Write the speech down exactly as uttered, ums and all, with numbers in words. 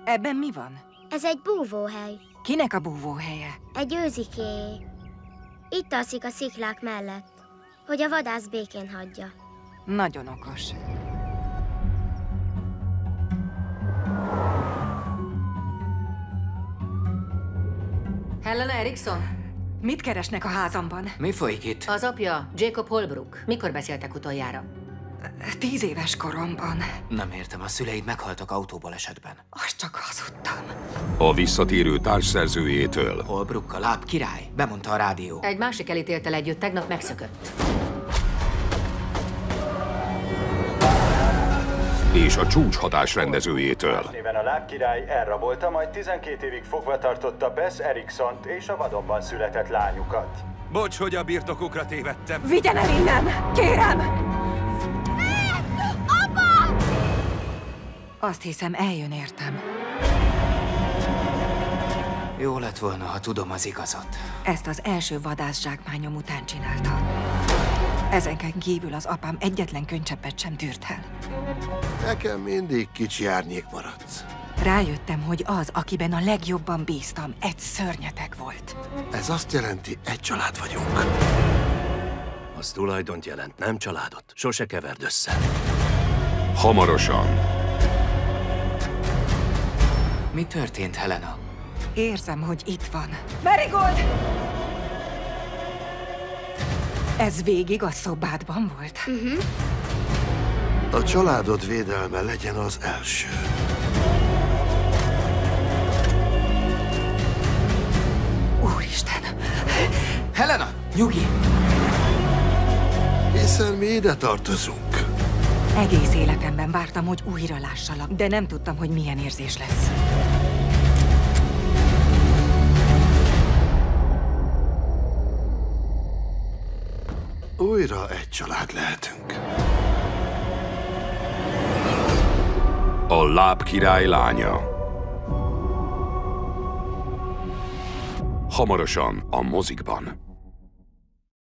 Ebben mi van? Ez egy búvóhely. Kinek a búvóhelye? Egy őzikéé. Itt alszik a sziklák mellett, hogy a vadász békén hagyja. Nagyon okos. Helena Erickson? Mit keresnek a házamban? Mi folyik itt? Az apja, Jacob Holbrook. Mikor beszéltek utoljára? Tíz éves koromban. Nem értem, a szüleid meghaltak autóbalesetben. Azt csak hazudtam. A visszatérő társszerzőjétől. Holbrook, a láb király, bemondta a rádió. Egy másik elítéltel együtt tegnap megszökött. És a csúcshatás rendezőjétől. Néven a lábkirály elrabolta, majd tizenkét évig fogva tartotta Bess Ericksont és a vadonban született lányukat. Bocs, hogy a birtokukra tévedtem. Vigyen el innen! Kérem! Apa! Azt hiszem, eljön értem. Jó lett volna, ha tudom az igazat. Ezt az első vadászzsákmányom után csinálta. Ezenken kívül az apám egyetlen könycseppet sem tűrt el. Nekem mindig kicsi árnyék maradsz. Rájöttem, hogy az, akiben a legjobban bíztam, egy szörnyeteg volt. Ez azt jelenti, egy család vagyunk. Az tulajdont jelent, nem családot. Sose keverd össze. Hamarosan. Mi történt, Helena? Érzem, hogy itt van. Marigold! Ez végig a szobádban volt? Uh-huh. A családod védelme legyen az első. Úristen! Helena, nyugi! Hiszen mi ide tartozunk. Egész életemben vártam, hogy újra lássalak, de nem tudtam, hogy milyen érzés lesz. Újra egy család lehetünk. A lábkirály lánya. Hamarosan a mozikban.